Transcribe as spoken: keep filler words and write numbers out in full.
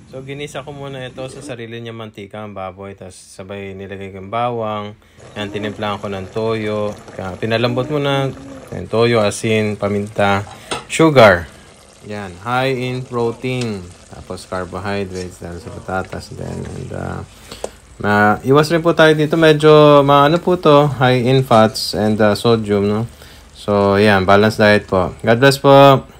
So, ginisa ko muna ito sa sarili niya mantika ang baboy. Tapos, sabay nilagay ko yung bawang. Yan, tinimplahan ko ng toyo. Kaya, pinalambot mo na yung toyo, asin, paminta, sugar. Yan, high in protein. Tapos, carbohydrates dahil sa patatas din. And, uh, ma iwas rin po tayo dito. Medyo, maano po to, high in fats and uh, sodium, no? So, yan, balanced diet po. God bless po.